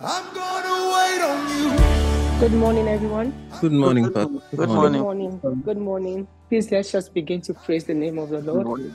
I'm gonna wait on you. Good morning, everyone. Good morning, Pastor. Good morning. Good morning. Please let's just begin to praise the name of the Lord.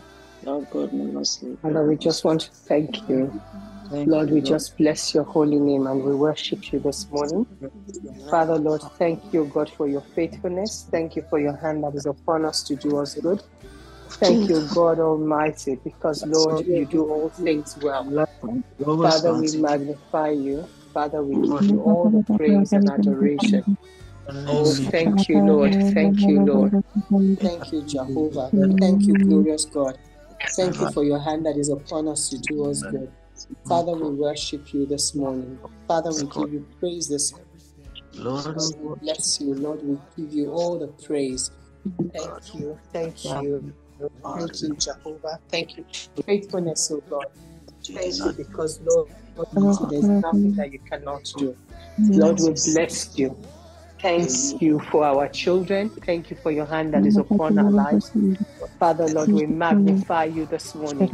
Father, we just want to thank you. Lord, we just bless your holy name and we worship you this morning. Father, Lord, thank you, God, for your faithfulness. Thank you for your hand that is upon us to do us good. Thank you, God Almighty, because, Lord, you do all things well. Father, we magnify you. Father, we give you all the praise and adoration. Oh, thank you, Lord. Thank you, Lord. Thank you, Jehovah. Thank you, glorious God. Thank you for your hand that is upon us to do us good. Father, we worship you this morning. Father, we give you praise this morning. Lord, we bless you. Lord, we give you all the praise. Thank you. Thank you. Thank you, Jehovah. Thank you for your faithfulness, oh God. Thank you because, Lord, there's nothing that you cannot do. Lord, we bless you. Thank you for our children. Thank you for your hand that is upon our lives. Father, Lord, we magnify you this morning.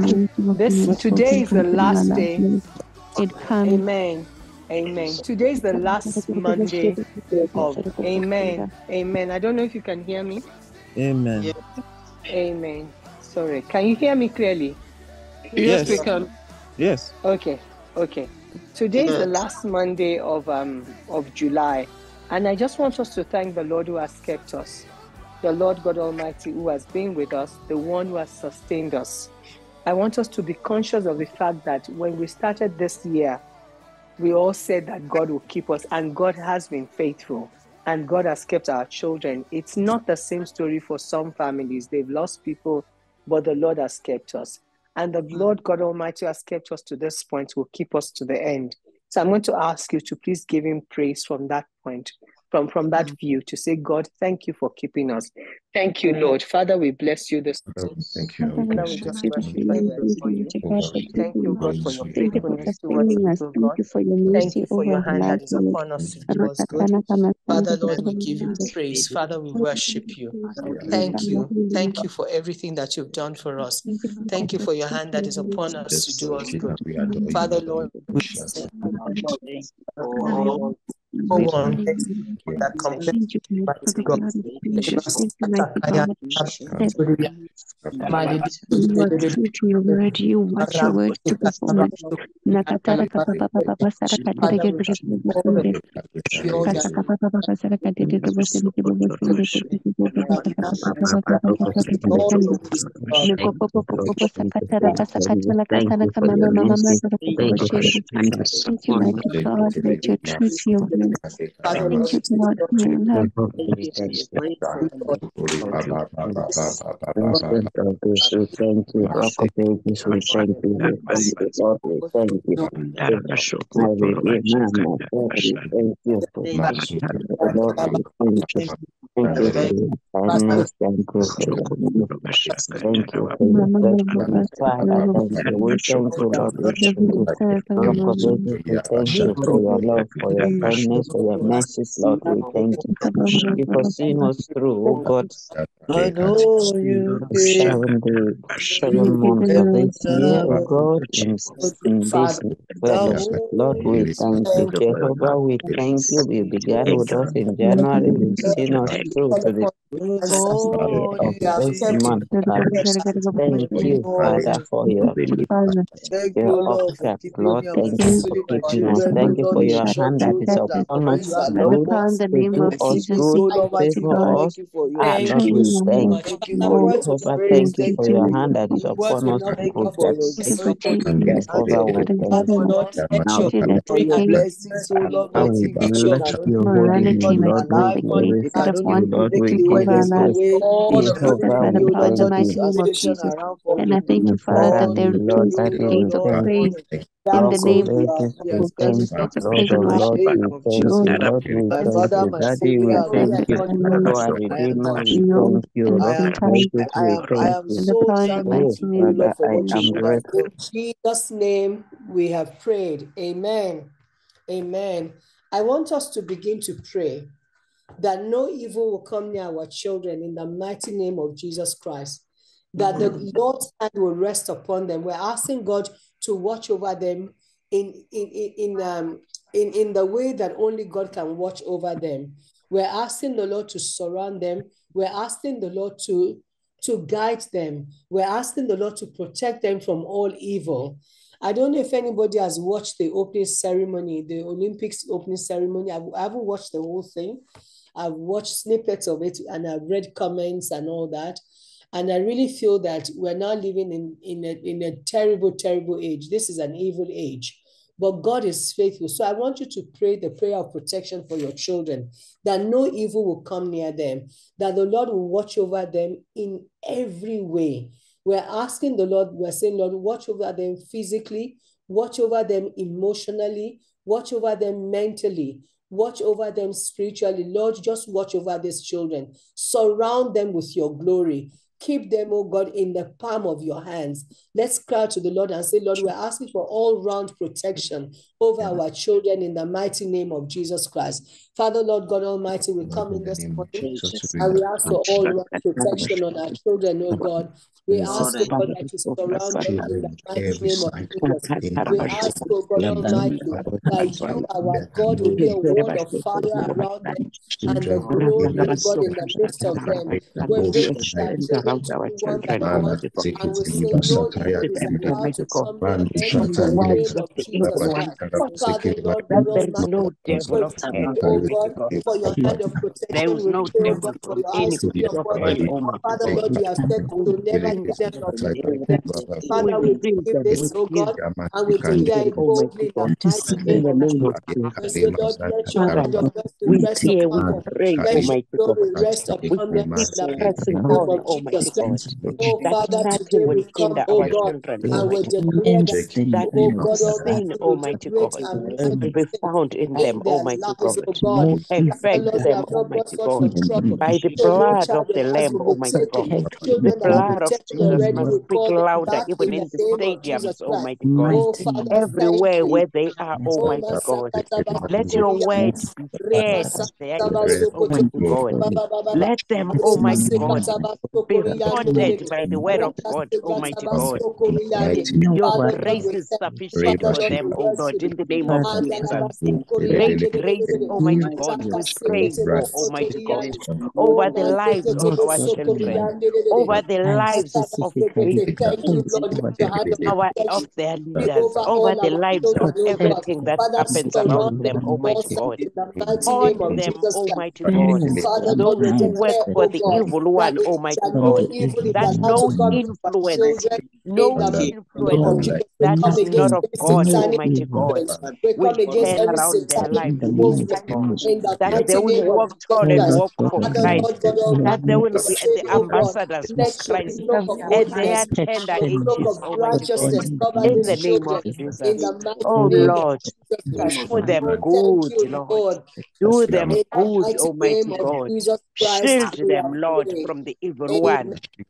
Today is the last day. Amen. Amen. Today is the last Monday of Amen. Amen. I don't know if you can hear me. Amen. Amen. Sorry. Can you hear me clearly? Yes, we can. Yes. Okay. Today is the last Monday of July. And I just want us to thank the Lord who has kept us, the Lord God Almighty who has been with us, the one who has sustained us. I want us to be conscious of the fact that when we started this year, we all said that God will keep us, and God has been faithful, and God has kept our children. It's not the same story for some families. They've lost people, but the Lord has kept us. And the Lord God Almighty has kept us to this point, will keep us to the end. So I'm going to ask you to please give him praise from that point, from that view, to say, God, thank you for keeping us. Thank you, Lord. Father, we bless you this morning. Thank you. Father, we just worship you for you. Thank you, God, for your faithfulness towards us, oh God. Thank you for your hand that is upon us to do us good. Father, Lord, we give you praise. Father, we worship you. Thank you. Thank you for everything that you've done for us. Thank you for your hand that is upon us to do us good. Father, Lord, that complex mighty God. Your word, you watch your word to perform it. Nakatara papa papa sarakatara get Thank you, mighty God, that you're true to your word. Thank you, God. For your love, for your kindness, for your mercies, Lord, we thank you. Thank you for seeing us through, oh God. I know you did. 7 months of this year, oh God, in this fellowship. Lord, we thank you. Jehovah, we thank you. You began with us in January. You've seen us through to the of this month. Thank you, Father, for your upkept, Lord. Thank you for keeping us. Thank you for your hand that is upon us, Lord, to do us good, to favor us. Lord, we thank you. Jehovah, thank you for your hand that is upon us to protect us. Jehovah, we thank you. Morality, my God, Lord, we give you praise. By the mighty name of Jesus. And I thank you, Father, that there is gates of praise in the name of Jesus. There's gates of praise and worship. Lord, we thank you. Daddy, we thank you. For our Redeemer, we thank you. Lord of Jesus, we thank you. Father, I am grateful. In Jesus' name we have prayed. Amen. Amen. I want us to begin to pray that no evil will come near our children in the mighty name of Jesus Christ, that the Lord's hand will rest upon them. We're asking God to watch over them in in the way that only God can watch over them. We're asking the Lord to surround them. We're asking the Lord to guide them. We're asking the Lord to protect them from all evil. I don't know if anybody has watched the opening ceremony, the Olympics opening ceremony. I haven't watched the whole thing. I've watched snippets of it and I've read comments and all that. And I really feel that we're now living in a terrible, terrible age. This is an evil age. But God is faithful. So I want you to pray the prayer of protection for your children, that no evil will come near them, that the Lord will watch over them in every way. We're asking the Lord, we're saying, Lord, watch over them physically, watch over them emotionally, watch over them mentally, watch over them spiritually. Lord, just watch over these children. Surround them with your glory. Keep them, oh God, in the palm of your hands. Let's cry to the Lord and say, Lord, we're asking for all-round protection over our children in the mighty name of Jesus Christ. Father, Lord God Almighty, we come in this morning and we ask for all-round protection on our children, oh God. We ask, oh God, that you surround them in the mighty name of Jesus. We ask, oh God Almighty, that you, our God, will be a wall of fire around them and the glory of God in the midst of them. We bring our children to you one by one, and we say no evil is allowed to come near them in the name of Jesus Christ. Father, Lord God Almighty, we pray, oh God, for your hand of protection. We pray, oh God, for your eyes to be upon them. Father, Lord, you have said that you'll never leave them nor forsake them. Father, we believe this, oh God, and we declare it boldly in the mighty name of Jesus. And say, Lord, let your hand of mercy rest upon them. Let your glory rest upon them in the mighty name of Jesus Christ. Oh, Father, today we come, oh God, and we declare that, oh God Almighty, will do great and mighty things in their lives, oh God. Father, Lord, you have not brought forth for trouble. So no child of ours will be taken. Children that are protected already will call them back in the name of Jesus Christ. Oh, Father, thank you. Oh, Masaka Tabasokoriande, Remasaka Tabasokoriande, Baba Baba, Remaseka Tabasokoriande, Rekaseka Tabasokoriande. Father, Lord, we thank you. Father, Lord, we worship you. Mandalabasokoriande, Rakaseke Tabasokoriande, Oh, Mantekete Sokoriande, Thank you, Lord. Let your hand of protection be over all our children, oh God. Father, surround them on all sides in the mighty name of Jesus Christ. Father, Lord, we declare, oh God, that no evil is allowed to come to our children in the mighty name of Jesus. We come against every satanic influence. We come against every satanic movement in the mighty name of Jesus Christ. Father, Lord God Almighty, we say, oh God, let your cloak of holiness, your cloak of righteousness cover these children in the mighty name of Jesus Christ. Oh, thank you, Lord. In the mighty name of Jesus Christ, we have prayed. Amen.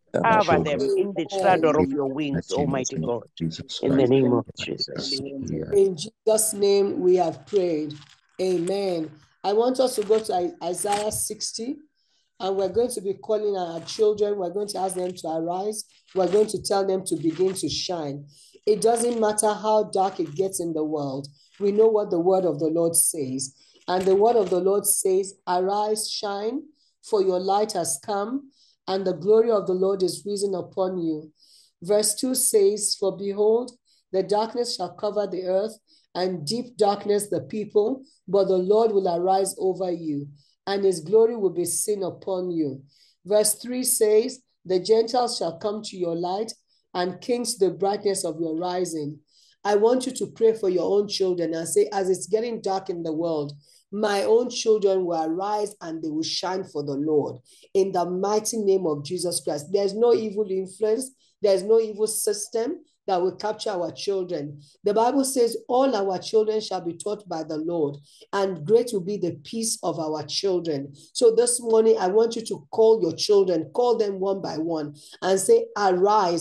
In Jesus' name we have prayed. Amen. I want us to go to Isaiah 60, and we're going to be calling our children. We're going to ask them to arise. We're going to tell them to begin to shine. It doesn't matter how dark it gets in the world. We know what the word of the Lord says. And the word of the Lord says, arise, shine, for your light has come, and the glory of the Lord is risen upon you. Verse 2 says, for behold, the darkness shall cover the earth, and deep darkness the people, but the Lord will arise over you, and his glory will be seen upon you. Verse 3 says, the Gentiles shall come to your light, and kings to the brightness of your rising. I want you to pray for your own children and say, as it's getting dark in the world, my own children will arise and they will shine for the Lord. In the mighty name of Jesus Christ. There's no evil influence. There's no evil system that will capture our children. The Bible says all our children shall be taught by the Lord, and great will be the peace of our children. So this morning, I want you to call your children, call them one by one, and say, arise,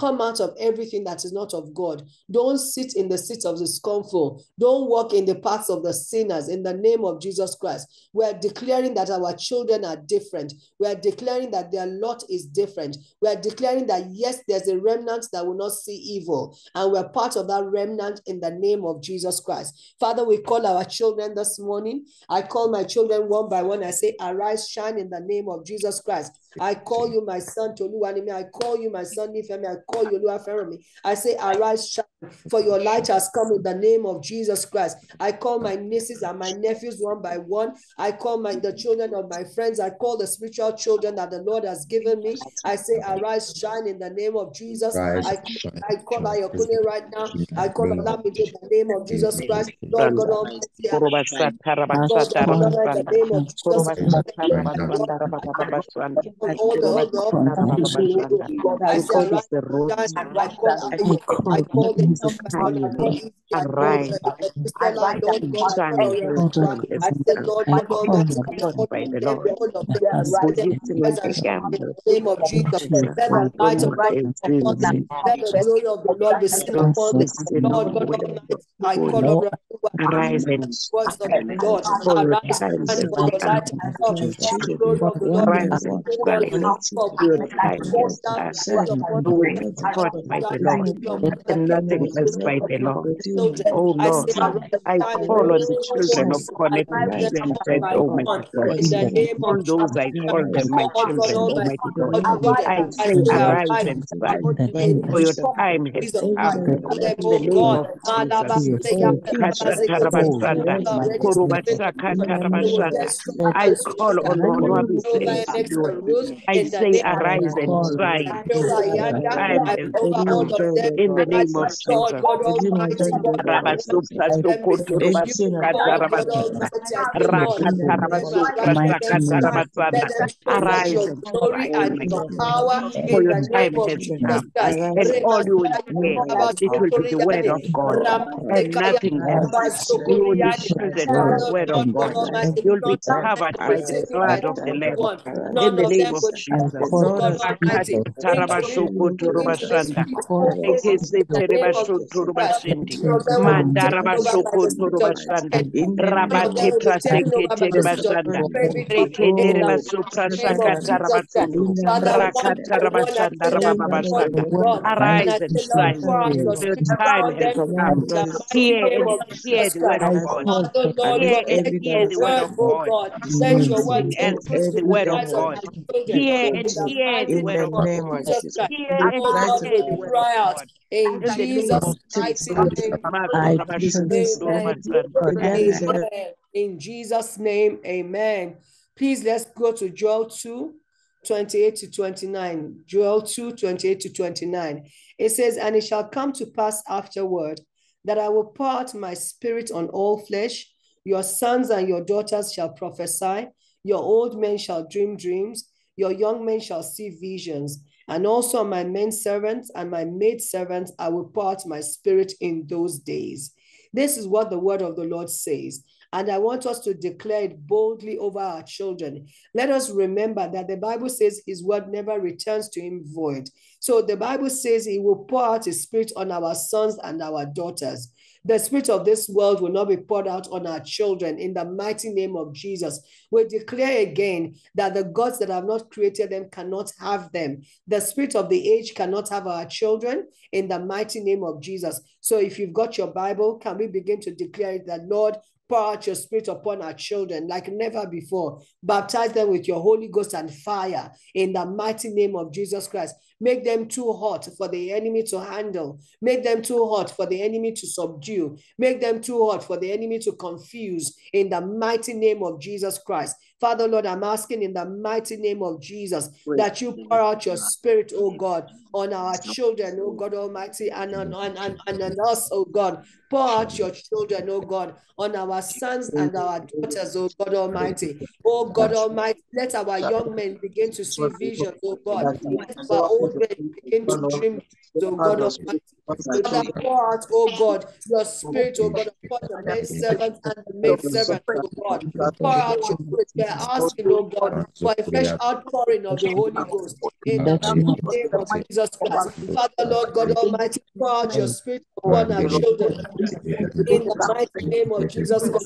come out of everything that is not of God. Don't sit in the seat of the scornful. Don't walk in the paths of the sinners in the name of Jesus Christ. We are declaring that our children are different. We are declaring that their lot is different. We are declaring that yes, there's a remnant that will not see evil, and we're part of that remnant in the name of Jesus Christ. Father, we call our children this morning. I call my children one by one. I say, arise, shine in the name of Jesus Christ. I call you my son Toluwanimi. I call you my son Nifemi. I call you Oluwafermi. I say, arise, shine, for your light has come in the name of Jesus Christ. I call my nieces and my nephews one by one. I call the children of my friends. I call the spiritual children that the Lord has given me. I say, arise, shine in the name of Jesus. I call Ayokune right now. I call Olamide in the name of Jesus Christ. Lord God Almighty, Lord God Almighty, in the name of Jesus. I say, arise, shine. I call Ayo. I call them one by one. I call Izzy. I call Stella, Lord God. I say, Lord God Almighty, all of them. Let them rise and shine in the name of Jesus. Let the light of God be upon them. Let the glory of the Lord be seen upon them. Lord God Almighty, I call on Arise and voice of the Lord. for your Arise time and has for your come. light has come. Let the glory of the Lord be Arise and seen shine. Your time fall has down come. upon You will them. be taught by the Lord, and nothing else by the Lord. Oh I Lord, say, arise, I shine in the call on the name of children of Jesus. I Connect call them Present, one by Almighty one God. in the name All of those Jesus. I call them my Lord God children, Almighty, Almighty God. all children. I I say, say, arise arise and upon shine, them. for your time has Jesus, I come. call them, In the oh name God. of Jesus. They will get stronger I and stronger. call on Over Oluwabisi next Lord. Ruth I in the say, name arise and I shine, pray over for your Yanda. time I has pray over all come. of them. In the I name say, of Lord Jesus. God Almighty, let them be filled with you, Lord God Almighty. I say, Lord, let my right, let them shine. Let them show forth Arise your and glory shine, and my your God, power for in your the name time of has Jesus come. Christ. And all you will hear, it will be the word of God and nothing else. You will be filled with the Father, word of Lord God God. Almighty, You'll none be of them covered will by be the taken by blood of the the evil Lamb. one. In None the of name them of will be, Jesus. oh God Almighty, into this evil place in the name of Jesus Christ. None of them will be taken over by the spirit of wicked. None of them will be taken over by the spirit of infirmity in the mighty name of Jesus Christ. Father, one by one, I pray them before you, God. And Arise I and say, Lord, shine, pour out your for your spirit time upon has them come. in the mighty Hear name and of hear Jesus the word Christ. of God. Father, Lord Hear God, and let hear your the word word, of oh God. God, let your word Nothing else increase but the in the word of lives of God. my children Hear in and the hear the mighty word name of of God. Jesus Christ. Hear Oh and God, hear the we word of cry out God. in In the name of Jesus' mighty Jesus. name. Amen. Amen. In Jesus' name, amen. Please, let's go to Joel 2, 28 to 29. Joel 2, 28 to 29. It says, and it shall come to pass afterward that I will pour out my spirit on all flesh. Your sons and your daughters shall prophesy. Your old men shall dream dreams. Your young men shall see visions. And also on my men servants and my maid servants, I will pour out my spirit in those days. This is what the word of the Lord says. And I want us to declare it boldly over our children. Let us remember that the Bible says his word never returns to him void. So the Bible says he will pour out his spirit on our sons and our daughters. The spirit of this world will not be poured out on our children in the mighty name of Jesus. We declare again that the gods that have not created them cannot have them. The spirit of the age cannot have our children in the mighty name of Jesus. So if you've got your Bible, can we begin to declare it that, Lord, pour out your spirit upon our children like never before. Baptize them with your Holy Ghost and fire in the mighty name of Jesus Christ. Make them too hot for the enemy to handle. Make them too hot for the enemy to subdue. Make them too hot for the enemy to confuse in the mighty name of Jesus Christ. Father, Lord, I'm asking in the mighty name of Jesus that you pour out your spirit, oh God, on our children, oh God Almighty, and on us, oh God. Pour out your children, oh God, on our sons and our daughters, oh God Almighty. Oh God Almighty, let our young men begin to see visions, oh God. Let our old children begin to dream dreams, oh God Almighty. Father, pour out, oh God, your spirit, oh God, upon the maid servants and the maid servants, oh God. Pour out your spirit. We are asking, oh God, for a fresh outpouring of the Holy Ghost in the name of Jesus Christ. Father, Lord God Almighty, pour out your spirit upon our children in the mighty name of Jesus Christ.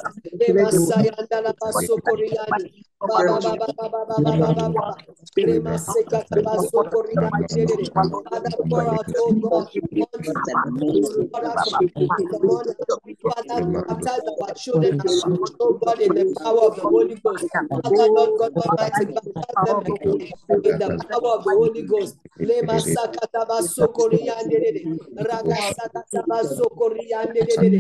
Father, pour out, oh God, Father, baptize our children, oh God, in the power of the Holy Ghost. Father, Lord God Almighty, baptize them again in the power of the Holy Ghost. Lema sakataba sokoriande, raga sakataba sokoriande,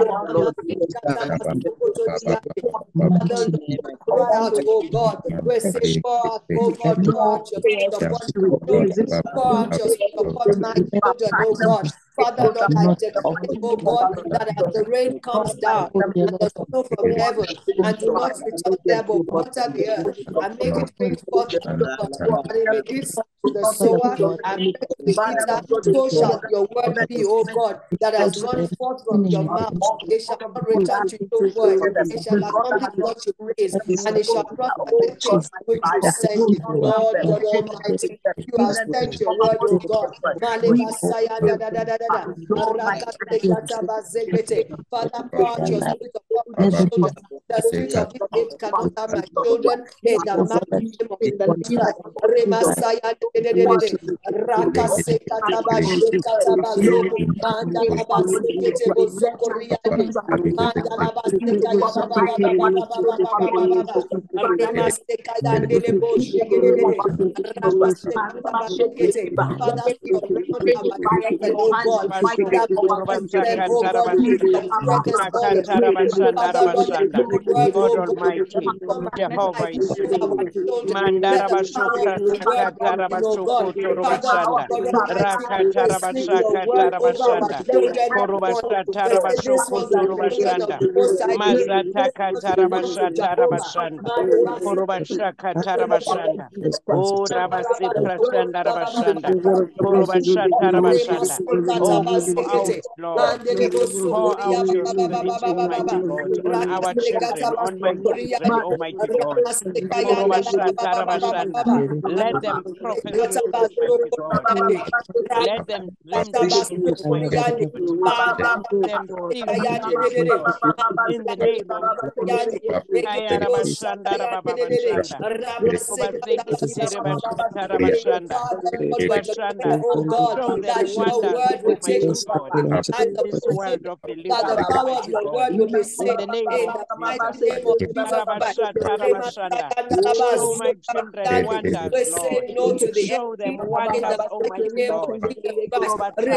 Father, pour out, oh God, we say pour out, oh God, pour out your spirit upon my children, pour out your spirit upon my children, oh God. Father, Lord, I declare, oh God, that as the rain comes down and the snow from heaven, and do not return there, but water the earth and make it bring forth, God, and it may give to the sower and bread to the eater, so shall your word be, O God, that has gone forth from your mouth. It shall not return to your word. It shall accomplish what you praise, and it shall prosper the things which you send it. Lord God Almighty, you have sent your word, O God. Father, pour out your spirit upon my children. The spirit of this age cannot have my children in the mighty name of Jesus Christ. Remasaya Father, surround our children, oh God. Them, oh God, with the greatest oil. Father, Lord, let the word, oh God, Jehovah is your our name. children. Let the power of the word come in, oh God. Father, Lord God Almighty, we speak your word over our children this morning. We say these ones are the children of the Most High God. Oh, Rabasi Prashanda Rabashanda. Oh, pour out, Lord. Pour out your spirit, Almighty God, on our children, on my children, Almighty God. Let them prophesy, Almighty God. Let them dream dreams, Almighty God. Let them see visions, Lord. In the name of Jesus. Oh God, Show them that your wonders, word will take Almighty root God, in the in minds of this the world children, of the that living, the power of Almighty your God. word will be In seen the name in of the Jesus. mighty name of Jesus Christ. Show my children wonders, We Lord. say no to the Show them enemy in wonders, the mighty Almighty name of God. Jesus Christ.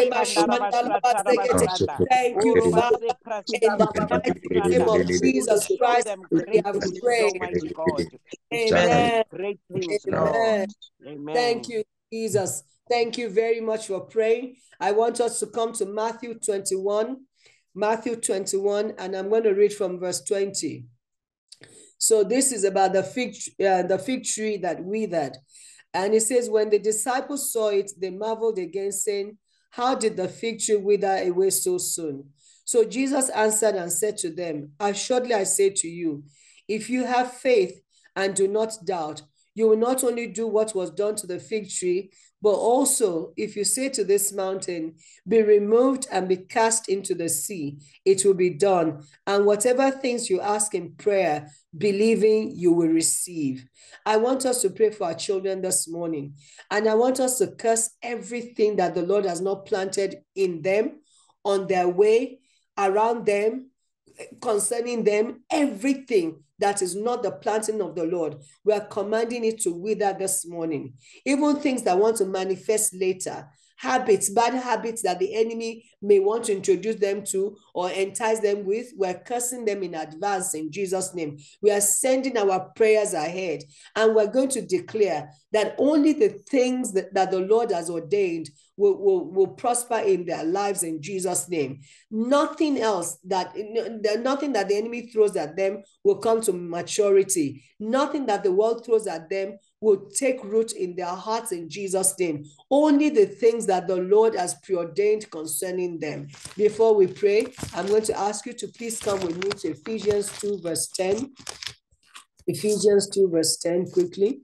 Thank you, Father. In the mighty name of Jesus Show Christ, them we great have things, prayed. Almighty God. Amen. Great things, Lord. Amen. Thank Amen. you, Jesus. Thank you very much for praying. I want us to come to Matthew 21. Matthew 21, and I'm going to read from verse 20. So this is about the fig tree that withered. And it says, when the disciples saw it, they marveled again, saying, how did the fig tree wither away so soon? So Jesus answered and said to them, assuredly I say to you, if you have faith and do not doubt, you will not only do what was done to the fig tree, but also if you say to this mountain, be removed and be cast into the sea, it will be done. And whatever things you ask in prayer, believing, you will receive. I want us to pray for our children this morning. And I want us to curse everything that the Lord has not planted in them, on their way, around them, concerning them, everything that is not the planting of the Lord. We are commanding it to wither this morning. Even things that want to manifest later, habits, bad habits that the enemy may want to introduce them to or entice them with, we're cursing them in advance in Jesus' name. We are sending our prayers ahead, and we're going to declare that only the things that the Lord has ordained will prosper in their lives in Jesus' name. Nothing else nothing that the enemy throws at them will come to maturity. Nothing that the world throws at them will take root in their hearts in Jesus' name. Only the things that the Lord has preordained concerning them. Before we pray, I'm going to ask you to please come with me to Ephesians 2 verse 10. Ephesians 2 verse 10 quickly.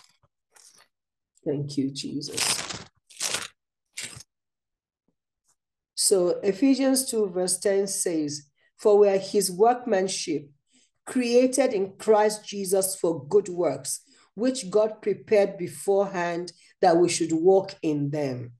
Thank you, Jesus. So Ephesians 2 verse 10 says, "For we are his workmanship, created in Christ Jesus for good works, which God prepared beforehand that we should walk in them."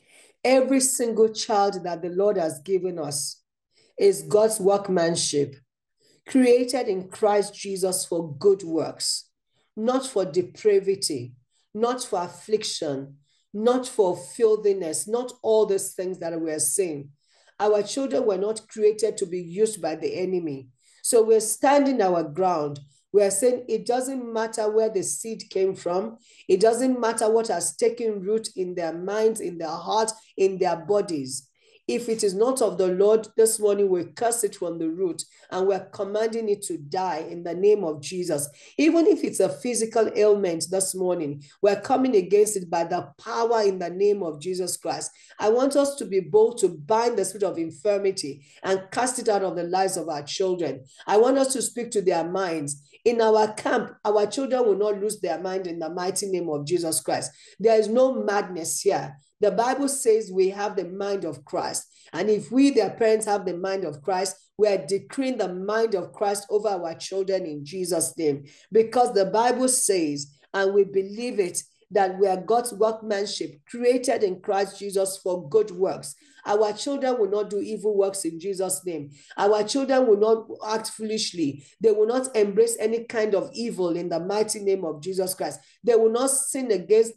Every single child that the Lord has given us is God's workmanship, created in Christ Jesus for good works, not for depravity, not for affliction, not for filthiness, not all those things that we're saying. Our children were not created to be used by the enemy. So we're standing our ground. We're saying it doesn't matter where the seed came from. It doesn't matter what has taken root in their minds, in their hearts, in their bodies. If it is not of the Lord, this morning we curse it from the root and we're commanding it to die in the name of Jesus. Even if it's a physical ailment this morning, we're coming against it by the power in the name of Jesus Christ. I want us to be bold to bind the spirit of infirmity and cast it out of the lives of our children. I want us to speak to their minds. In our camp, our children will not lose their mind in the mighty name of Jesus Christ. There is no madness here. The Bible says we have the mind of Christ. And if we, their parents, have the mind of Christ, we are decreeing the mind of Christ over our children in Jesus' name. Because the Bible says, and we believe it, that we are God's workmanship, created in Christ Jesus for good works. Our children will not do evil works in Jesus' name. Our children will not act foolishly. They will not embrace any kind of evil in the mighty name of Jesus Christ. They will not sin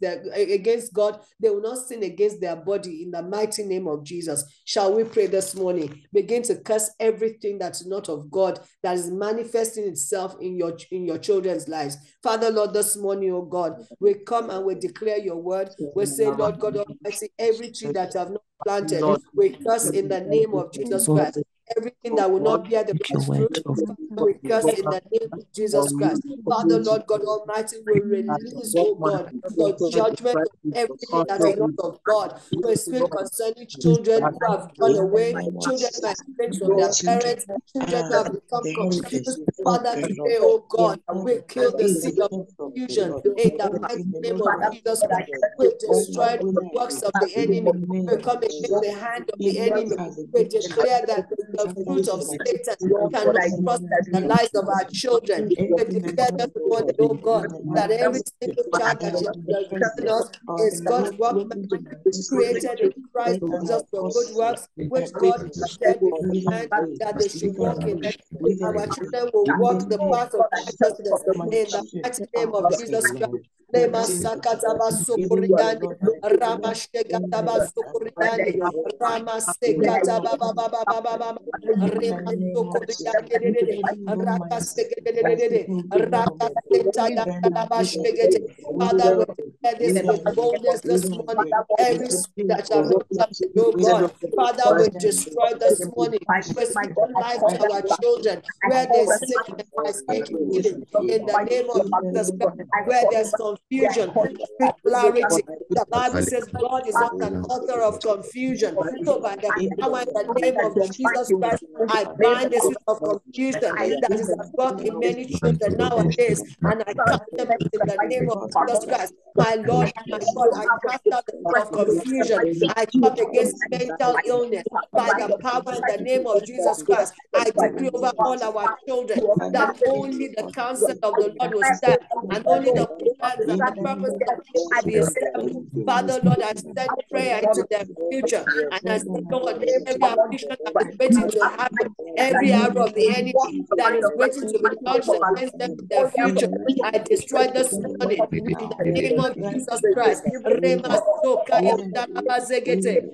against God. They will not sin against their body in the mighty name of Jesus. Shall we pray this morning? Begin to curse everything that's not of God, that is manifesting itself in your children's lives. Father, Lord, this morning, oh God, we come and we declare your word. We say, Lord God Almighty, every tree that have not planted, we curse in the name of Jesus Christ. Everything that will not bear the fruit, we curse in the name of Jesus Christ. Father, Lord God Almighty, we release, oh God, your judgment of everything that is not of God. We speak concerning children who have gone away, children who have been from their parents, children who have become confused. Father, today, oh God, we kill the seed of confusion in the mighty name of Jesus Christ. We destroy the works of the enemy. We come against the hand of the enemy. We declare that the fruit of Satan cannot prosper in the lives of our children. We declare this morning, oh God, that every single child that you have given us is God's workmanship, created in Christ Jesus for good works, which God prepared beforehand that they should walk in them. Our children will walk the path of righteousness in the mighty name of Jesus Christ. Lema sakataba sokoriande, Rama shekataba sokoriande, Rama sekataba baba baba baba, Rema sokoriande, Raka sekete, Raka sekataba shekete. Father, we declare this with boldness this morning. Every spirit that shall not come, oh God, Father, we destroy this morning. We speak life to our children. Where there's sickness, I speak healing in the name of Jesus Christ. Where there's confusion, speak clarity. The Bible says God is not an author of confusion. So by the power in the name of Jesus Christ, I bind the spirit of confusion that is at work in many children nowadays, and I cast them out in the name of Jesus Christ. My Lord, my God, I cast out the spirit of confusion. I come against mental illness by the power in the name of Jesus Christ. I decree over all our children that only the counsel of the Lord will stand, and only the plans and the purpose of God will be established. Father, Lord, I send prayer into their future, and I say, Lord, every affliction that is waiting to happen, every arrow of the enemy that is waiting to be launched against them in their future, I destroy this morning in the name of Jesus Christ. Rema soka yandalabazegete.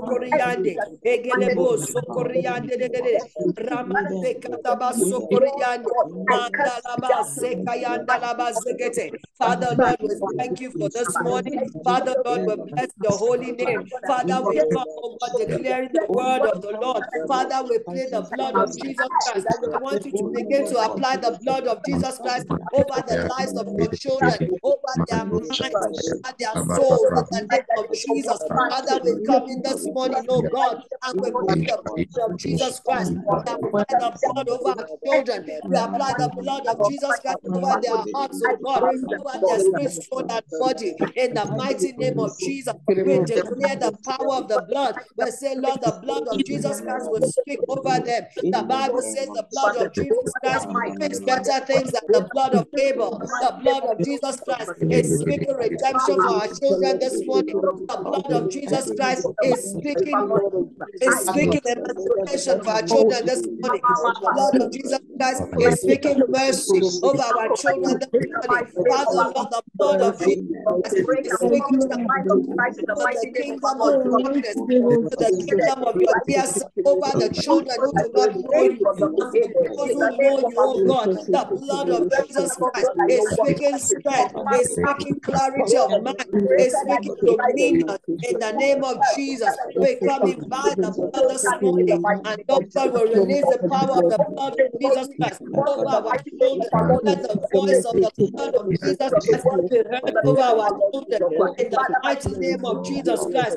Sokoriande, Egelebo Sokoriande, Ramande Kataba Sokoriande. Father, Lord, we thank you for this morning. Father, Lord, we bless your holy name. Father, we come, oh God, declaring the word of the Lord. Father, we plead the blood of Jesus Christ. I want you to begin to apply the blood of Jesus Christ over the lives of your children, over their minds, over their souls, in the name of Jesus. Father, we come in this morning, oh God, and we plead the blood of Jesus Christ. We apply the blood over our children. We apply the blood of Jesus Christ over their hearts, oh God, over their spirit, soul, and body. In the mighty name of Jesus, we declare the power of the blood. We say, Lord, the blood of Jesus Christ will speak over them. The Bible says the blood of Jesus Christ speaks better things than the blood of Abel. The blood of Jesus Christ is speaking redemption for our children this morning. The blood of Jesus Christ is speaking emancipation for our children this morning. The blood of Jesus Christ is speaking mercy over our children this morning. Father, Lord, the blood of Jesus Christ is speaking the kingdom of darkness to the kingdom of your dear son over the children who do not know you. And for those who know you, oh God, the blood of Jesus Christ is speaking strength, is speaking clarity of mind, is speaking dominion in the name of Jesus. We come in by the blood this morning, and God will release the power of the blood of Jesus Christ over our children. Let the voice of the blood of Jesus Christ be heard over our children in the mighty name of Jesus Christ.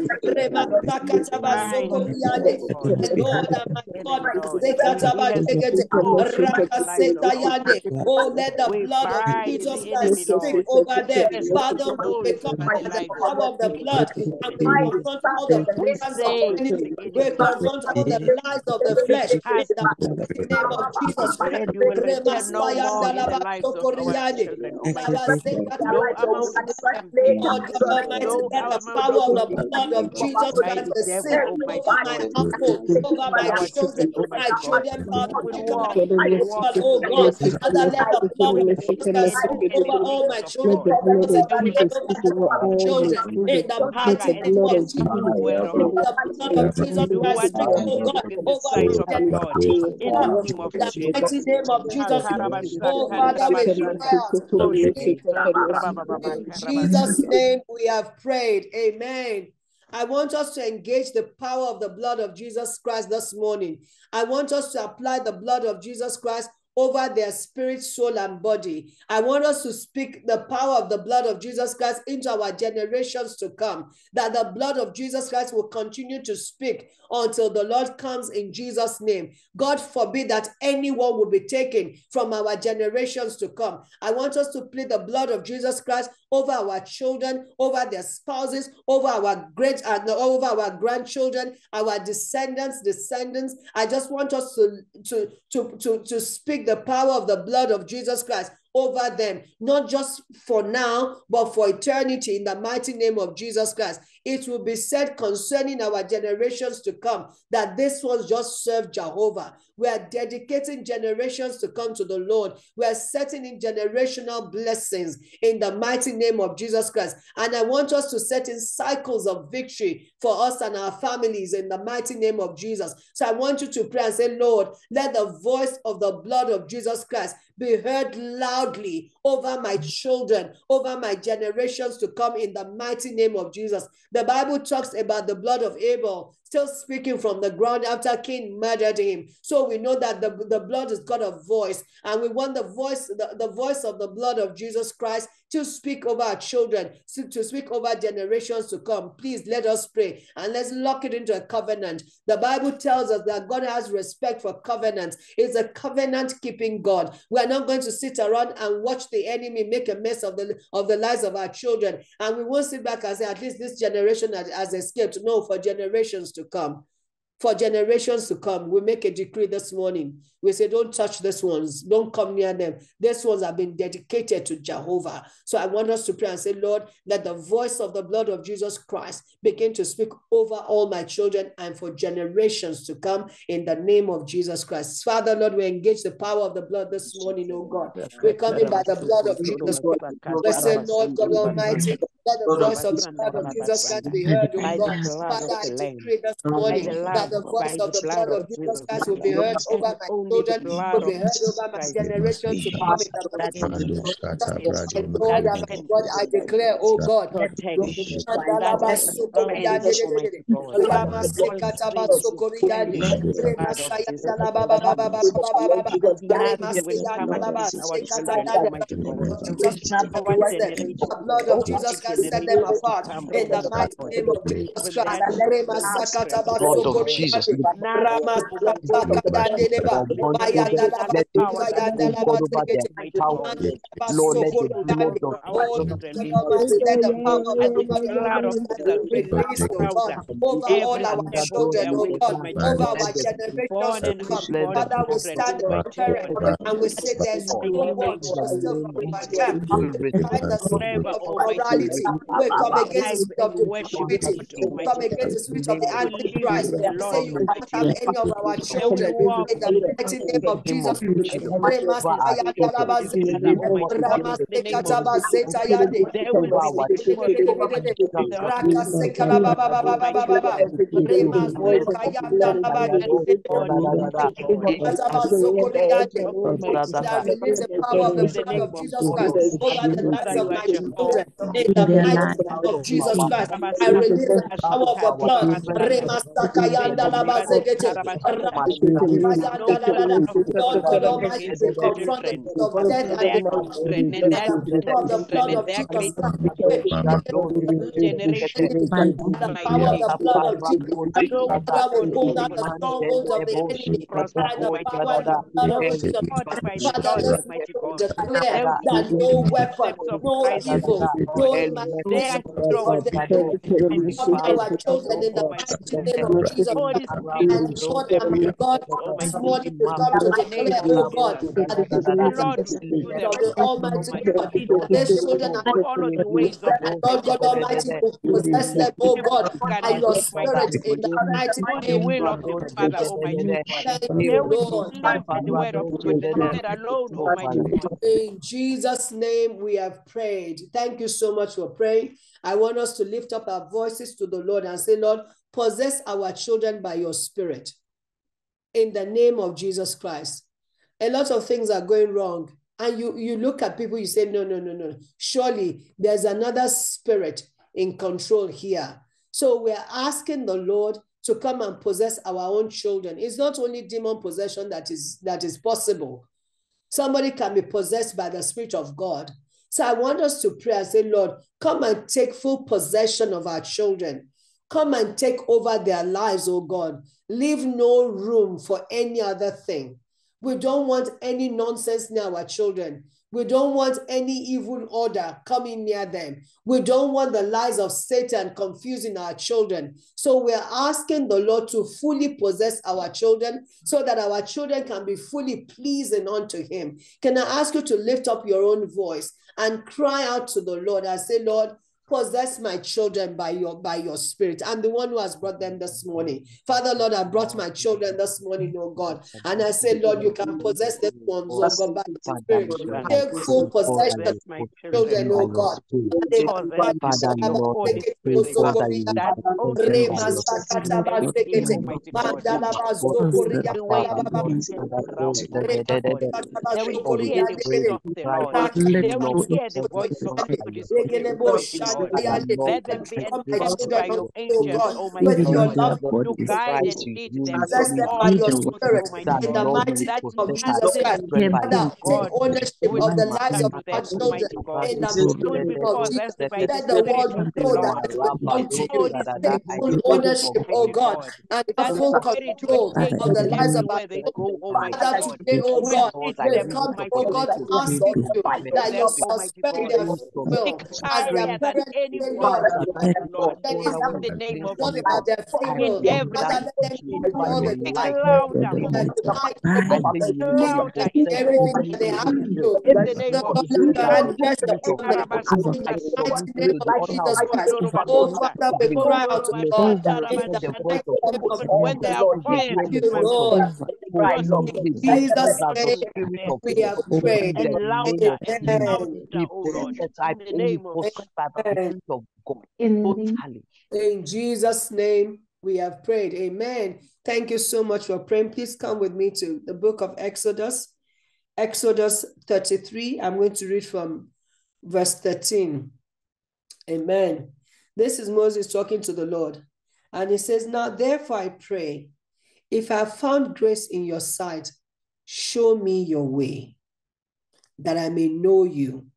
Oh, let the blood of Jesus Christ speak over them. Father, we come by the power of the blood and we confront all the plans of the enemy. We confront all the lies of the flesh in the mighty name of Jesus Christ. You will return no more in the lives of our children, no amount of temptation, Lord God Almighty, let the power of the blood of Jesus Christ be seen over my household, over my children, my children, Father, oh God, Father, let the blood of Jesus Christ speak over all my children, children, in the mighty name of Jesus. The blood of Jesus Christ speak, oh God, over the mighty name of Jesus. Oh Father, we in Jesus' name we have prayed. Amen. I want us to engage the power of the blood of Jesus Christ this morning. I want us to apply the blood of Jesus Christ over their spirit, soul, and body. I want us to speak the power of the blood of Jesus Christ into our generations to come, that the blood of Jesus Christ will continue to speak until the Lord comes in Jesus' name. God forbid that anyone will be taken from our generations to come. I want us to plead the blood of Jesus Christ over our children, over their spouses, over our grandchildren, our descendants. I just want us to speak the power of the blood of Jesus Christ over them, not just for now, but for eternity, in the mighty name of Jesus Christ. It will be said concerning our generations to come that this ones just serve Jehovah. We are dedicating generations to come to the Lord. We are setting in generational blessings in the mighty name of Jesus Christ. And I want us to set in cycles of victory for us and our families in the mighty name of Jesus. So I want you to pray and say, Lord, let the voice of the blood of Jesus Christ be heard loudly over my children, over my generations to come in the mighty name of Jesus. The Bible talks about the blood of Abel still speaking from the ground after Cain murdered him. So we know that the blood has got a voice, and we want the voice of the blood of Jesus Christ to speak over our children, to speak over generations to come. Please let us pray and let's lock it into a covenant. The Bible tells us that God has respect for covenants. It's a covenant-keeping God. We are not going to sit around and watch the enemy make a mess of the lives of our children, and we won't sit back and say, at least this generation has escaped. No, for generations to come. For generations to come, we make a decree this morning. We say, don't touch these ones. Don't come near them. These ones have been dedicated to Jehovah. So I want us to pray and say, Lord, let the voice of the blood of Jesus Christ begin to speak over all my children and for generations to come in the name of Jesus Christ. Father, Lord, we engage the power of the blood this morning, oh God. We're coming by the blood of Jesus Christ. We say, Lord God Almighty, Let the voice of the blood of Jesus Christ be heard, oh by God. the blood of Father, I the Lamb, decree this by morning the that Lamb, the voice by of the the blood blood of of Jesus Jesus, Christ will be heard and over my only the children, blood will of be heard Jesus over my Christ generation to come in the that mighty name of Jesus. And that Lord, and can God, I declare, oh God, protect, that Mandalaba can Sokoria cleanse, Almighty God. Rama All Sekataba sin, Sokoriande let the Rema blood of Jesus Sayandala Christ Baba Baba use. Baba Baba Nothing has Rema will come Sayandala against our children, Sekatayande. Almighty God. Jesus Our arrest them. generation, The blood of our Jesus Christ set them generation to apart come, in the Almighty mighty God. name of Jesus Even Christ. that Rema children, Sakataba Almighty God. Sokoriande Nothing, Rama Almighty God. Sakatayande Deba Anything Mayandala and power that is Basukayandala against, Basekete mighty God. Mandala Let it Sokoriande. over our Oh, children God in Almighty, Jesus' let the name. power of And the the blood of blood of Jesus Jesus be will released, oh route God, over all every our step of children, their oh ways, God, Almighty over God. our generations Born to and come. unborn Father, we children, stand as a protect parent them. and we say there's In no the one name shall of steal from Jesus. our children. We fight the spirit Forever, of Almighty God. immorality. We come We against the tithe spirit and of worship impurity. God, We come Almighty against God. the spirit of the We live Antichrist. in the We Lord, say you can't Almighty have God. any of our And we children walk in the in mighty name of Jesus Christ. together, Remasayandalaba together, Almighty God, in the name of Ramasekataba Jesus. Zetayande. There will be the prosperity of the Raka sekala children, baba baba baba Almighty baba. God. In Rema the name of sokayanda Jesus. laba. And God, my God, Ataba and sokoriande. of Almighty I God. release the power of the In the blood name of of Jesus Christ Jesus. over the lives Father, of you are my Jehovah. children. In the mighty name of Jesus Christ, I release the power of the blood. Rema sakayanda laba zegete. Rakayanda la la la. Lord God Almighty, Against we the confront the children spirit of death and and their destruction children and by their the power of the children blood and of their Jesus great Christ. We children. Those generations by the in my power of name the of blood of Jesus. Jesus. No Father, we weapon pull down formed the against strongholds of the them will enemy prosper, by the Almighty power of God. the blood They of will be Jesus taught Christ. by the Father, blood, this Almighty God. declare They will be that taught no the weapon, steps of no Christ, evil, Almighty God. no Their imagination hero of will the be enemy known, Almighty come Father. our children in the Almighty mighty name of Jesus Holy Christ. Spirit And will know Lord, them, and God, this Almighty God. morning we come In to the name declare, of oh God, Jesus. that this The is Lord the will show spirit them of the right, Almighty Almighty God. God. Teach them These children to are follow the ways of the Lord God Almighty God. Almighty will possess them, oh God, Everything that by is your not right, spirit in the mighty do the name will of the of Father, Jesus. Almighty God. Thank They you, will Lord. live by the word of God. The word alone, Almighty God. In Jesus' name we have prayed. Thank you so much for praying. I want us to lift up our voices to the Lord and say, Lord, possess our children by your spirit. In the name of Jesus Christ. A lot of things are going wrong. And you look at people, you say, no, no, no, no. Surely there's another spirit in control here. So we're asking the Lord to come and possess our own children. It's not only demon possession that is possible. Somebody can be possessed by the Spirit of God. So I want us to pray and say, Lord, come and take full possession of our children. Come and take over their lives, oh God. Leave no room for any other thing. We don't want any nonsense near our children. We don't want any evil order coming near them. We don't want the lies of Satan confusing our children. So we're asking the Lord to fully possess our children so that our children can be fully pleasing unto him. Can I ask you to lift up your own voice and cry out to the Lord and say, Lord, possess my children by your spirit. I'm the one who has brought them this morning. Father, Lord, I brought my children this morning, oh God. And I say, Lord, you can possess them ones, oh God, by your spirit. Take full possession of Possess my children, children, oh oh God. God. Possess them, Holy Spirit, that only you can do anything, Almighty God. The way the Lord can route, Almighty God. They will hear the voice of the Lord. They will hear the voice of the Holy Spirit, Almighty God. Let them be My encamped children, by your oh angels, God, Almighty with your God, love, to guide and lead them possess through them all by your truth, spirit Almighty in the God. mighty That name of Jesus nothing, Christ. Almighty Father, take God, ownership will of the lives matter of to our them, children Almighty God. in the They will mighty be name of Jesus. possessed by the Let the Spirit world of the know that Lord. they belong to you. Holy Take Spirit full will move, ownership, oh Almighty God, God. and have That full Spirit will control take of the them lives of our everywhere they children. go, Almighty Father, God. today, oh Will God, lead we them, come, Almighty oh God, God. to ask Will you follow that you them, Almighty suspend God. their free Be will as their higher than parents say, anyone, Lord, Almighty Lord. there is In the name of not Jesus. about their free In will. Rather, everything. let them do all the Speak time louder, in the Almighty God. mighty name of Speak leave louder in the name everything of that they have Jesus. to do. In the name So, of Lord, let Jesus. your hand rest upon them in the Karabashanda mighty name of Jesus Christ. Oh, Father, we cry out to God in the mighty name of Jesus When they are Christ. praying, Thank you, my God, Lord. In Jesus' name, we have prayed. And louder and louder, oh Lord. In the name of In Jesus' name, we have prayed. Amen. Thank you so much for praying. Please come with me to the book of Exodus. Exodus 33. I'm going to read from verse 13. Amen. This is Moses talking to the Lord. And he says, now therefore I pray, if I have found grace in your sight, show me your way, that I may know you.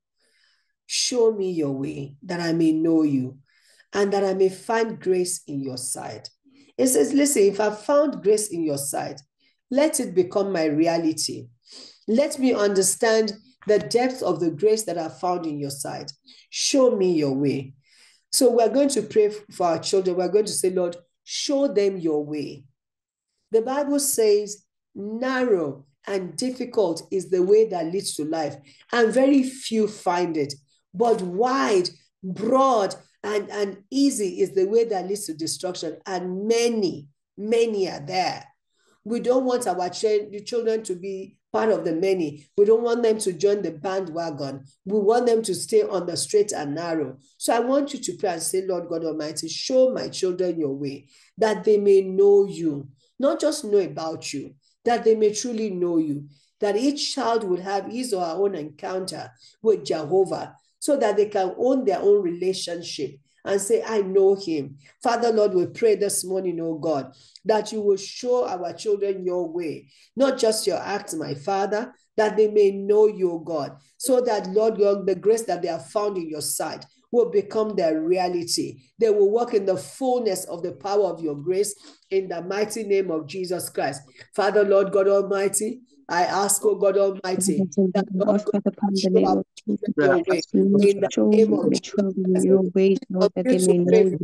Show me your way, that I may know you, and that I may find grace in your sight. It says, listen, if I've found grace in your sight, let it become my reality. Let me understand the depth of the grace that I found in your sight. Show me your way. So we're going to pray for our children. We're going to say, Lord, show them your way. The Bible says, narrow and difficult is the way that leads to life, and very few find it. But wide, broad, and easy is the way that leads to destruction, and many are there. We don't want our children to be part of the many. We don't want them to join the bandwagon. We want them to stay on the straight and narrow. So I want you to pray and say, Lord God Almighty, show my children your way, that they may know you, not just know about you, that they may truly know you, that each child will have his or her own encounter with Jehovah, so that they can own their own relationship and say, I know him. Father, Lord, we pray this morning, oh God, that you will show our children your way, not just your acts, my Father, that they may know you, oh God, so that, Lord, the grace that they have found in your sight will become their reality. They will walk in the fullness of the power of your grace in the mighty name of Jesus Christ. Father, Lord God Almighty, I ask, oh God Almighty, that Lord God, show our children your way in the name of Jesus. Your ways, Lord, that they may know you.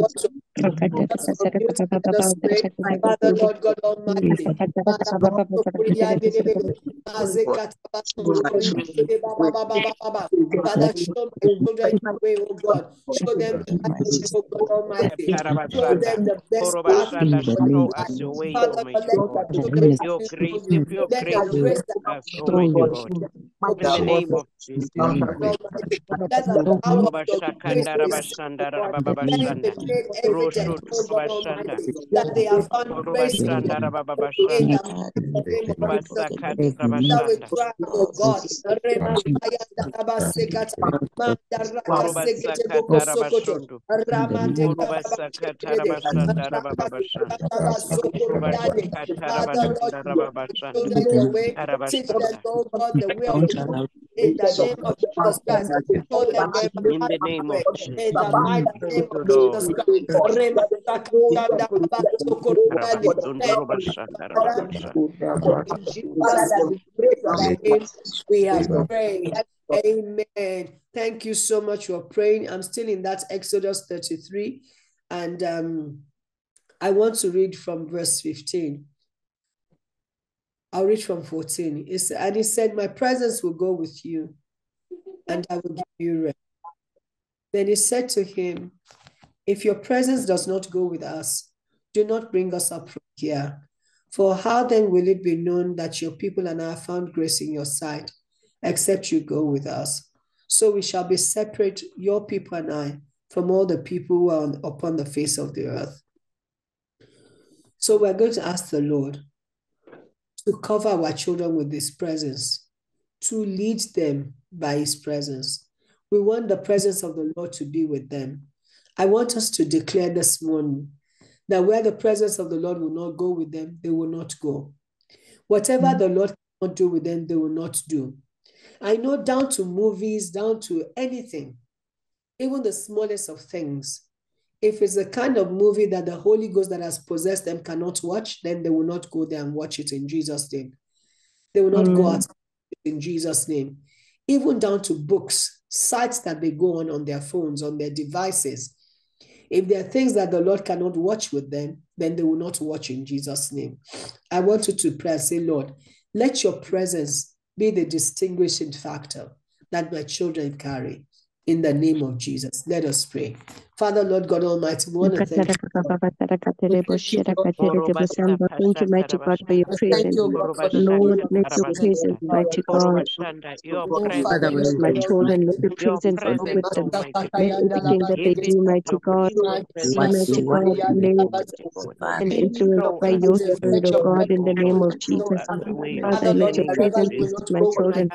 Father, Lord God Almighty, Father, show my children your way, oh God. Show them the light, oh God Almighty. Show them the best path. Show us your way, Father, Almighty let God. the children Your know grace, you. your Let grace the grace that us, Almighty God. In the name of Jesus. let the power of your grace be seen, oh God. Let it be made evident, oh God Almighty, that they have found grace in your in the name of Jesus. That we cry, oh God. Father, Lord, children your way. Teach them, oh God, the way of the Lord. In the name of Jesus Christ. Show them their In the name of way. Jesus. In the mighty name of Jesus Christ. In Jesus' name, we have prayed. Amen. Thank you so much for praying. I'm still in that Exodus 33, and I want to read from verse 15. I'll read from 14. And he said, my presence will go with you, and I will give you rest. Then he said to him, if your presence does not go with us, do not bring us up from here. For how then will it be known that your people and I have found grace in your sight, except you go with us? So we shall be separate, your people and I, from all the people who are upon the face of the earth. So we're going to ask the Lord to cover our children with his presence, to lead them by his presence. We want the presence of the Lord to be with them. I want us to declare this morning that where the presence of the Lord will not go with them, they will not go. Whatever the Lord cannot do with them, they will not do. I know, down to movies, down to anything, even the smallest of things. If it's the kind of movie that the Holy Ghost that has possessed them cannot watch, then they will not go there and watch it in Jesus' name. They will not go out in Jesus' name. Even down to books, sites that they go on their phones, on their devices. If there are things that the Lord cannot watch with them, then they will not watch in Jesus' name. I want you to pray and say, Lord, let your presence be the distinguishing factor that my children carry. In the name of Jesus, let us pray. Father, Lord God Almighty, we want to thank you. Thank you, mighty God, for your presence. Lord, let your presence, mighty God, my children, let your presence go with them. Let everything that they do, mighty God, mighty God, and influenced by your spirit, oh God, in the name of Jesus. Father, let your presence visit my children.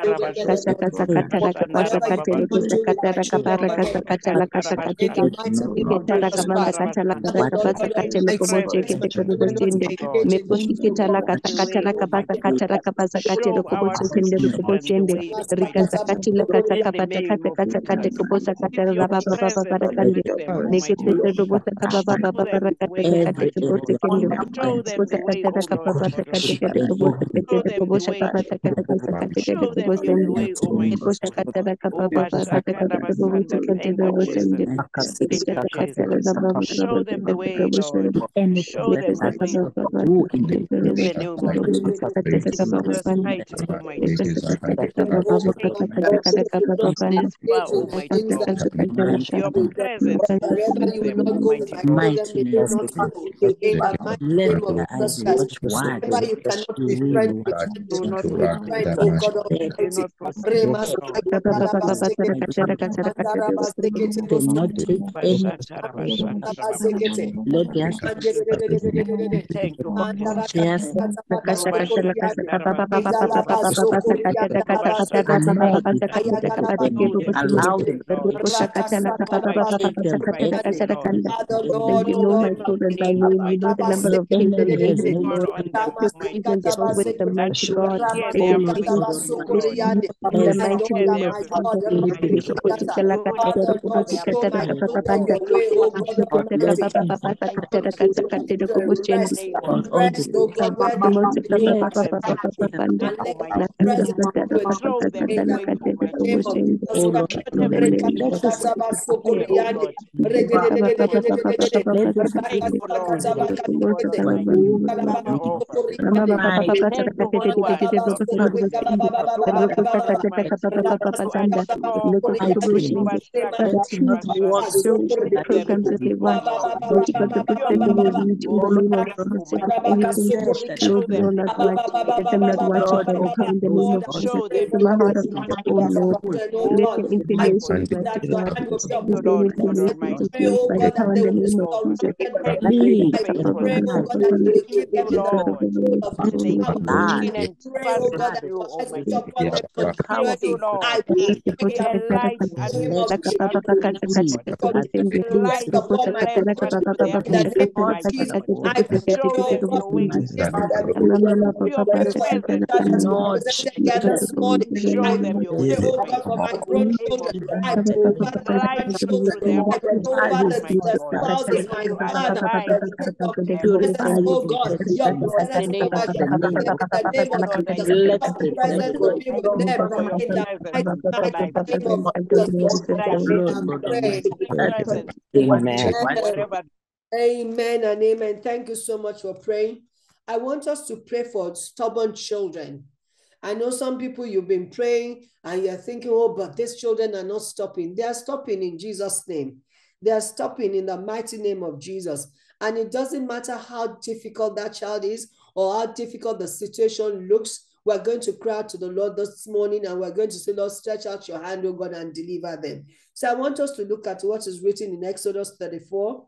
You know my children by name, you know the number of children they have, Lord. Your presence go with the mighty God. In the mighty name of programs that they want. Let them not watch it by the power in the name of Jesus. To my heart of the own Lord. Let the inclination by the God. Let the inclination take place by the power in the name of Jesus. Amen and amen. Thank you so much for praying. I want us to pray for stubborn children. I know some people you've been praying and you're thinking, oh, but these children are not stopping. They are stopping in Jesus' name. They are stopping in the mighty name of Jesus. And it doesn't matter how difficult that child is or how difficult the situation looks. We're going to cry out to the Lord this morning and we're going to say, Lord, stretch out your hand, oh God, and deliver them. So I want us to look at what is written in Exodus 34.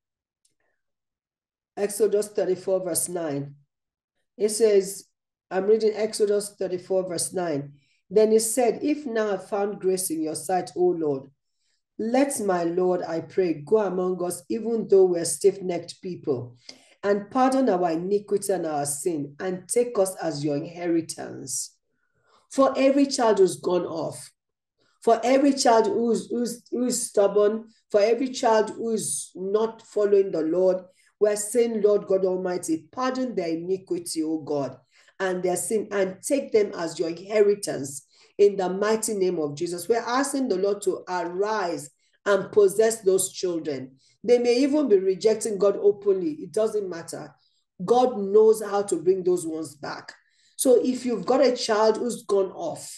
Exodus 34 verse 9. It says, I'm reading Exodus 34 verse 9. Then he said, if now I found grace in your sight, O Lord, let my Lord, I pray, go among us, even though we're stiff-necked people, and pardon our iniquity and our sin, and take us as your inheritance. For every child who's gone off, for every child who's stubborn, for every child who's not following the Lord, we're saying, Lord God Almighty, pardon their iniquity, O God, and their sin, and take them as your inheritance in the mighty name of Jesus. We're asking the Lord to arise and possess those children. They may even be rejecting God openly. It doesn't matter. God knows how to bring those ones back. So if you've got a child who's gone off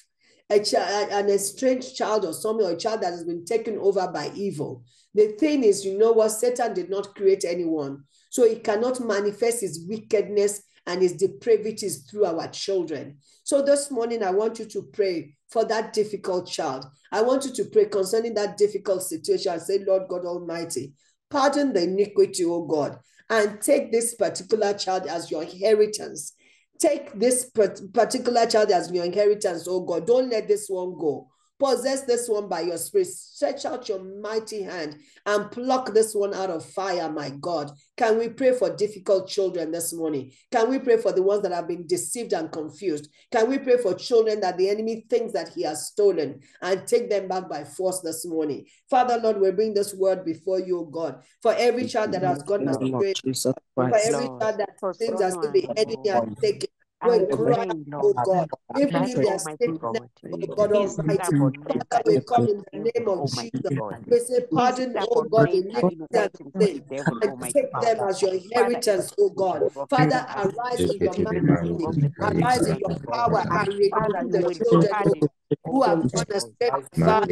an estranged child or something, or a child that has been taken over by evil. The thing is, you know what? Satan did not create anyone, so he cannot manifest his wickedness and his depravities through our children. So this morning, I want you to pray for that difficult child. I want you to pray concerning that difficult situation and say, Lord God Almighty, pardon the iniquity, O God, and take this particular child as your inheritance. Take this particular child as your inheritance, oh God. Don't let this one go. Possess this one by your spirit. Stretch out your mighty hand and pluck this one out of fire, my God. Can we pray for difficult children this morning? Can we pray for the ones that have been deceived and confused? Can we pray for children that the enemy thinks that he has stolen and take them back by force this morning? Father, Lord, we bring this word before you, God, for every child that has gone astray, for every child that seems as if the enemy has taken. We cry, oh God, even if they are still oh God Almighty, Father, we come in the name of Jesus. We say, pardon, oh God, the iniquity and sin, and take them as your inheritance, oh God. Father, arise in your majesty, arise in your power, and redeem the children, oh God, who have gone astray. Father,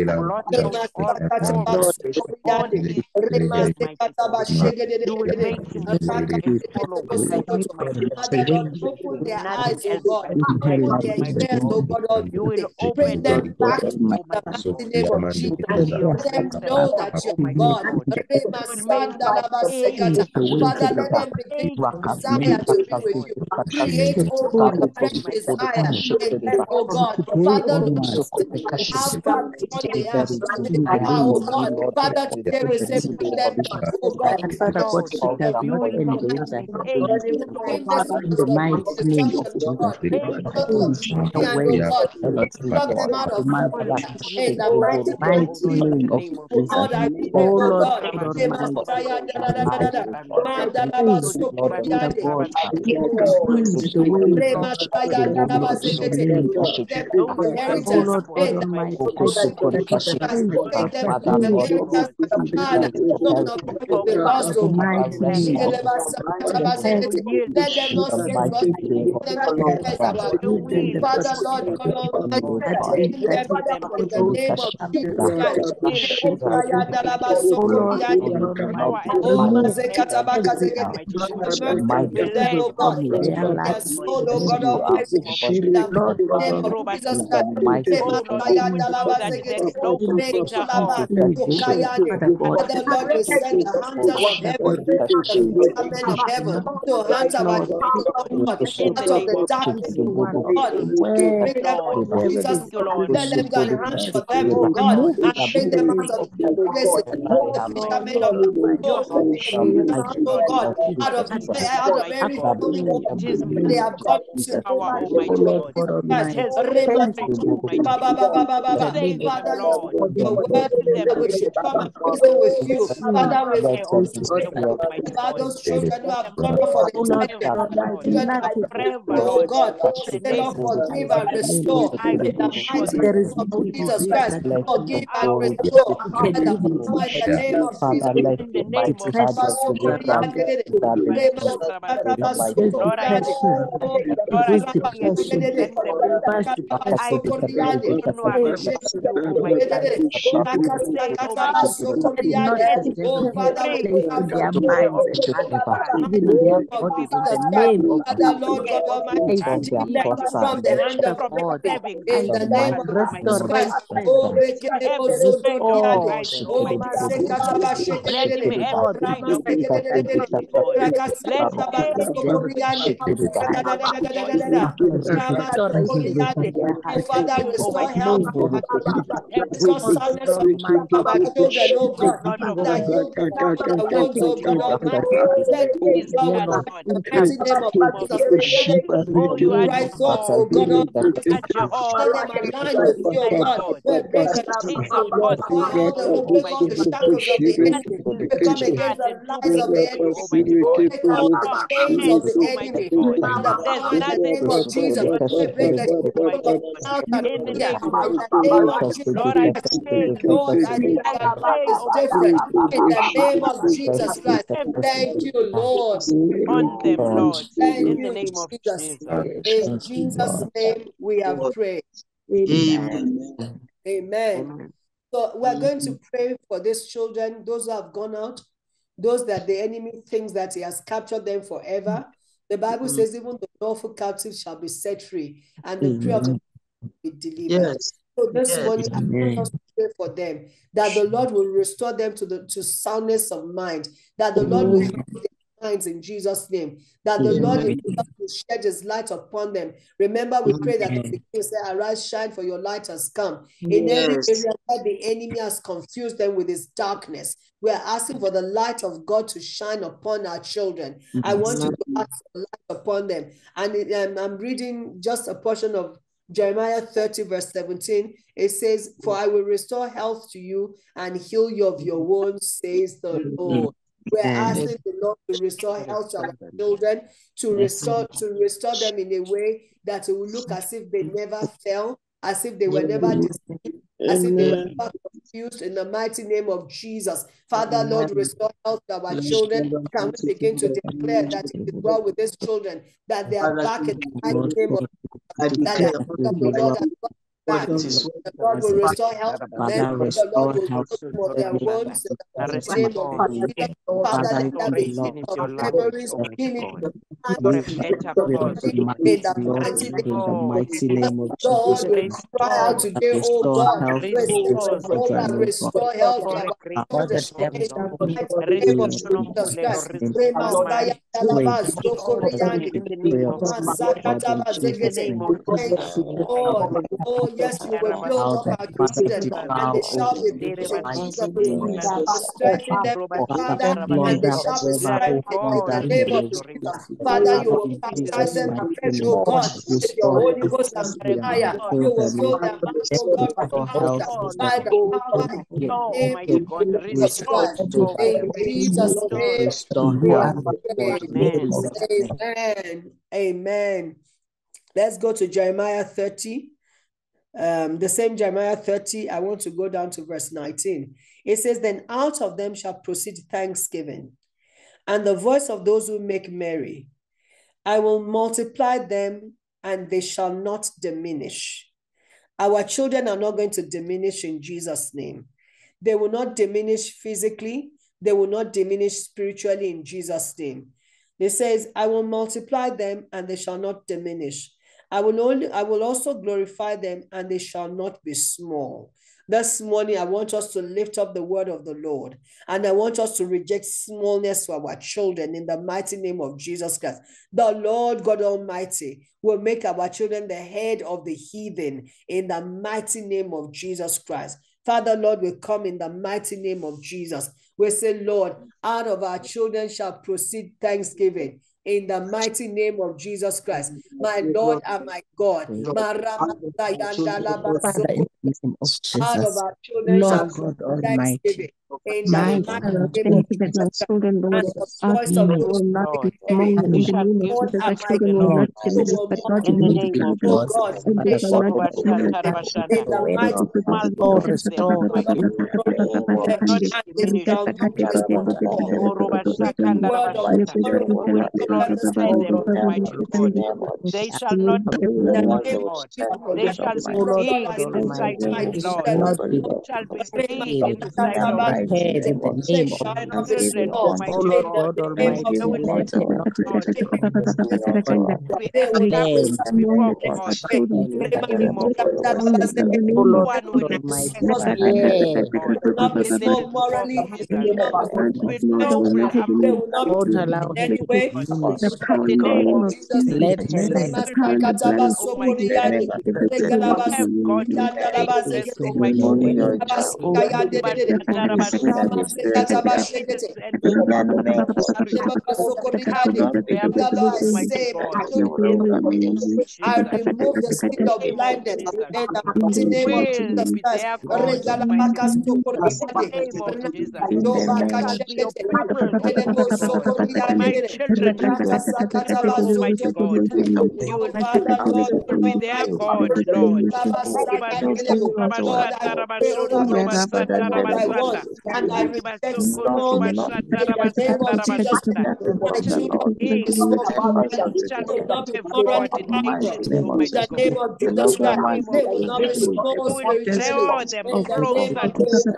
open their eyes, oh God. Open their ears, oh God Almighty. Bring them back in the mighty name of Jesus. Let them know that you're God. Father, let them begin to desire to be with you. Create, oh God, a fresh desire in them, oh God. Father, how far beyond they have strayed, oh God. Father, today we say, bring them back, oh God. Father God, it does not end there that in the mighty name of Jesus. Pluck them out of in the mighty name of Jesus. Lord, I pray, Oh oh Lord, God, God Almighty, the God oh Lord God Almighty, I declare that the let them not say Father, Lord, God Almighty, in the name of Jesus Christ. oh Lord, Father, Lord, we send the hunters of heaven, the men of heaven, to hunt our out of the darkness, God, to bring them out of Jesus. Let them go and hunt for them, oh God, and bring them out of the places. Fishermen of oh God, out of every they have gone to. Father, your word that we should come and reason with you. Father, we about those children who have gone for the oh God, say, Lord, forgive and restore in the mighty name of Jesus Christ. Forgive and restore in the name of Jesus. In the name of Father, Lord God Almighty, from the hand of God, in the name of Jesus Christ. Father, restore health, restore soundness of our children, oh God, that you the words, oh God Almighty, that is the mighty name of Jesus. Right thoughts, oh God Almighty, let them align with you, oh God. We break all the shackles of the enemy. We come against the lies of the enemy. We break all the chains of the enemy. In the mighty name of Jesus, we break the shackles of doubt and fear. In the name of Jesus, Lord, I know that their life is different. In the name of Jesus Christ. Thank you, Lord. On them, Lord. Thank you, Jesus. In Jesus' name we have prayed. Amen. Amen. So we're going to pray for these children, those who have gone out, those that the enemy thinks that he has captured them forever. The Bible says even the lawful captives shall be set free, and the prayer of the Lord will be delivered. Yes. So this morning, I want us to pray for them, that the Lord will restore them to soundness of mind, that the Lord will heal their minds in Jesus' name, that the Lord himself will shed his light upon them. Remember, we pray that the beginning say, arise, shine, for your light has come. In every area where the enemy has confused them with his darkness, we are asking for the light of God to shine upon our children. I want you to ask for light upon them. And I'm reading just a portion of Jeremiah 30 verse 17. It says, for I will restore health to you and heal you of your wounds, says the Lord. We're asking the Lord to restore health to our children, to restore them in a way that it will look as if they never fell, as if they were never deceived, as if they were never confused, in the mighty name of Jesus. Father, Lord, restore health to our children. Can we begin to declare that it is well with these children, that they are back in the mighty name of Jesus, that the hand of the Lord has gone back. The Lord will restore health to them. The Lord will heal them of their wounds in the mighty name of Jesus. Father, let that be healing of memories, healing in the mighty name of Jesus. Lord, we cry out today, oh God, restore health to our children in the mighty name of Jesus Christ. Oh yes, you will build up our children and they shall be built in Jesus' name. You strengthen them, Father, and they shall be strengthened in the name of Jesus. Father, you will baptize them afresh, oh God, with your Holy Ghost and fire. You will fill their mouths, oh God, with laughter by the power in the name of Jesus Christ. In Jesus' name. Amen. Amen. Let's go to Jeremiah 30. The same Jeremiah 30, I want to go down to verse 19. It says, then out of them shall proceed thanksgiving, and the voice of those who make merry. I will multiply them, and they shall not diminish. Our children are not going to diminish in Jesus' name. They will not diminish physically. They will not diminish spiritually in Jesus' name. It says, I will multiply them, and they shall not diminish. I will also glorify them, and they shall not be small. This morning, I want us to lift up the word of the Lord, and I want us to reject smallness for our children in the mighty name of Jesus Christ. The Lord God Almighty will make our children the head of the heathen in the mighty name of Jesus Christ. Father, Lord, we come in the mighty name of Jesus. We say, Lord, out of our children shall proceed thanksgiving. In the mighty name of Jesus Christ, my Lord and my God. Out of our children shall God Almighty. In the mighty name of Jesus Christ, and the voice of those who make merry, Lord and my God, who will multiply, oh God, they shall not diminish. In the mighty they shall not be Lord. They shall be big in the sight of the Lord. They shall be big in the sight of the head in the name of children, Almighty God. Almighty, let it not we establish before God. One will not be small morally, will not allow anyway. The name of Jesus, let her light I remove the spirit of blindness in the mighty name of Jesus Christ. My children Almighty God. You will be their God, Lord. Lord, I pray over my children. I want and I reject small in the name of Jesus Christ. My children will not be small in the name of Jesus Christ. They will not be small spiritually. In the name of Jesus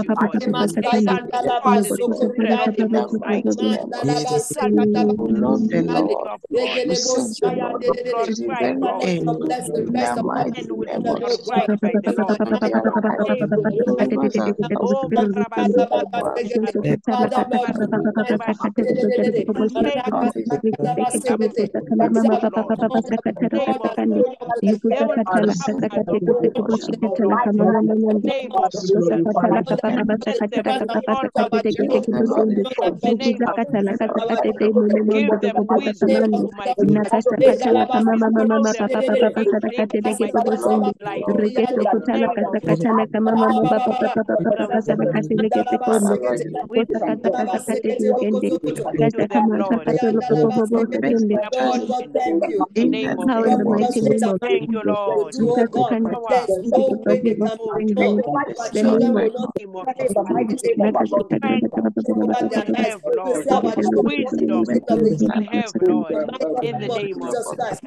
thank you. Thank you, Lord. Oh God, there's no way they can be done. Our children will not be over their lives. Lord. Wisdom have, Lord, in the name of Jesus.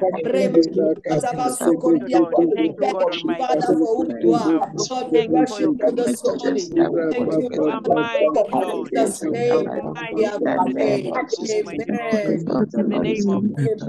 Thank you, God Almighty. Father, for who you are. God, we worship you this morning. Thank you, Almighty Lord. In Jesus' name, we have prayed. Amen. In the name of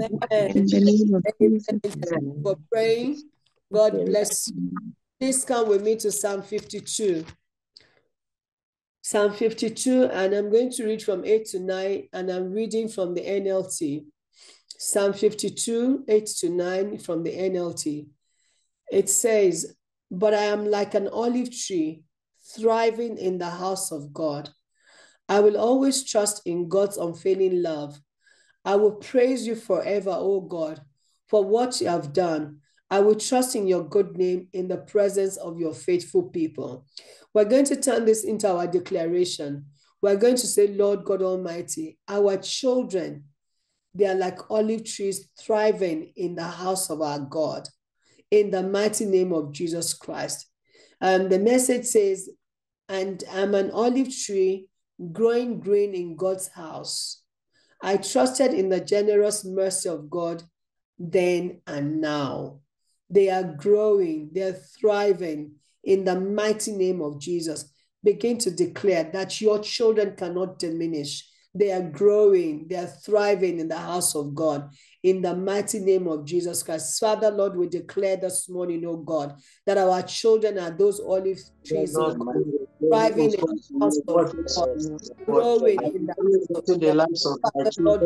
Amen. For praying. God bless you. Please come with me to Psalm 52. Psalm 52, and I'm going to read from 8 to 9, and I'm reading from the NLT. Psalm 52, 8 to 9 from the NLT. It says, "But I am like an olive tree thriving in the house of God. I will always trust in God's unfailing love. I will praise you forever, O God, for what you have done. I will trust in your good name in the presence of your faithful people." We're going to turn this into our declaration. We're going to say, Lord God Almighty, our children, they are like olive trees thriving in the house of our God, in the mighty name of Jesus Christ. The message says, "And I'm an olive tree growing green in God's house. I trusted in the generous mercy of God then and now." They are growing, they're thriving in the mighty name of Jesus. Begin to declare that your children cannot diminish. They are growing, they are thriving in the house of God in the mighty name of Jesus Christ. Father, Lord, we declare this morning, oh God, that our children are those olive trees, oh God, thriving in the house of God, growing in the house of God. Father, Lord,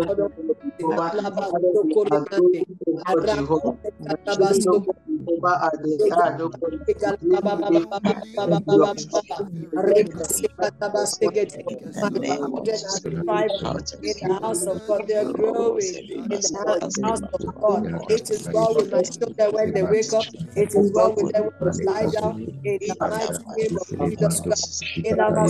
in the house of God, they are growing in the house of God. It is well with my children when they wake up. It is well with them when they lie down. In the mighty name of Jesus Christ. In our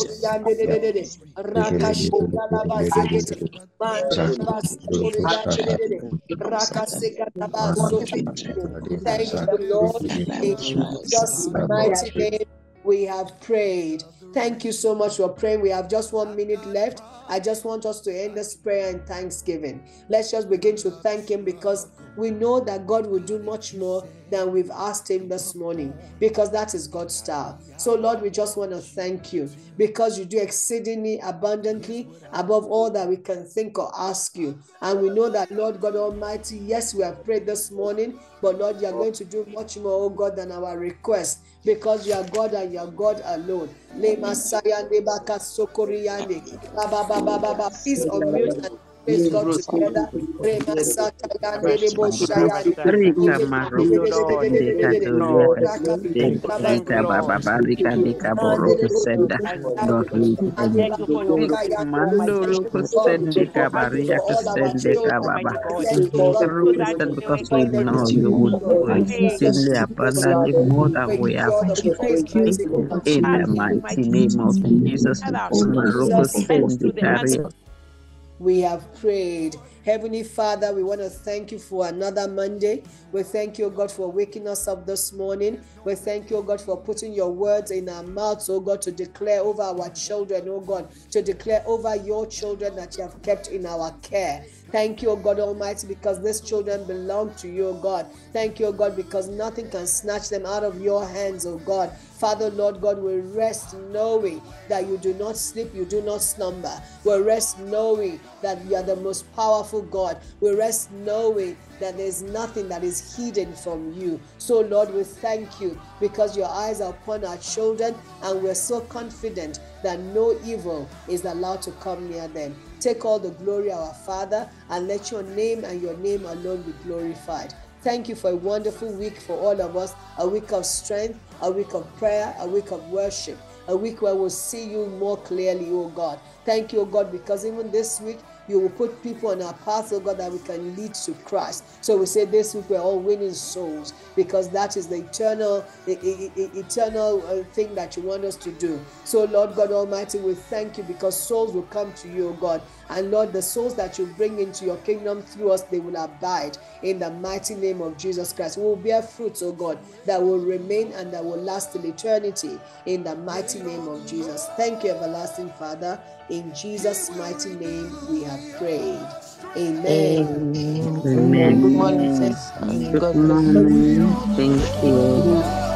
thank you, Lord. In Jesus' mighty name, we have prayed. Thank you so much for praying. We have just 1 minute left. I just want us to end this prayer in thanksgiving. Let's just begin to thank him, because we know that God will do much more than we've asked him this morning, because that is God's style. So Lord, we just want to thank you because you do exceedingly abundantly above all that we can think or ask you. And we know that, Lord God Almighty, yes, we have prayed this morning, but Lord, you are going to do much more, oh God, than our request, because you are God and you are God alone. Please unmute and praise God together. Because we know you would do exceedingly abundantly more than we have in the mighty name of Jesus. we have prayed. Heavenly Father, we want to thank you for another Monday. We thank you, God, for waking us up this morning. We thank you, God, for putting your words in our mouths, oh God, to declare over our children, oh God, to declare over your children that you have kept in our care. Thank you, O God Almighty, because these children belong to you, O God. Thank you, O God, because nothing can snatch them out of your hands, O God. Father, Lord God, we rest knowing that you do not sleep, you do not slumber. We rest knowing that you are the most powerful God. We rest knowing that there's nothing that is hidden from you. So, Lord, we thank you because your eyes are upon our children, and we're so confident that no evil is allowed to come near them. Take all the glory, our Father, and let your name and your name alone be glorified. Thank you for a wonderful week for all of us, a week of strength, a week of prayer, a week of worship, a week where we'll see you more clearly, oh God. Thank you, oh God, because even this week, you will put people on our path, oh God, that we can lead to Christ. So we say this week we're all winning souls, because that is the eternal thing that you want us to do. So Lord God Almighty, we thank you because souls will come to you, oh God. And Lord, the souls that you bring into your kingdom through us, they will abide in the mighty name of Jesus Christ. We will bear fruits, oh God, that will remain and that will last till eternity in the mighty name of Jesus. Thank you, everlasting Father. In Jesus' mighty name we have prayed. Amen. Amen. Good morning. Good morning. Thank you.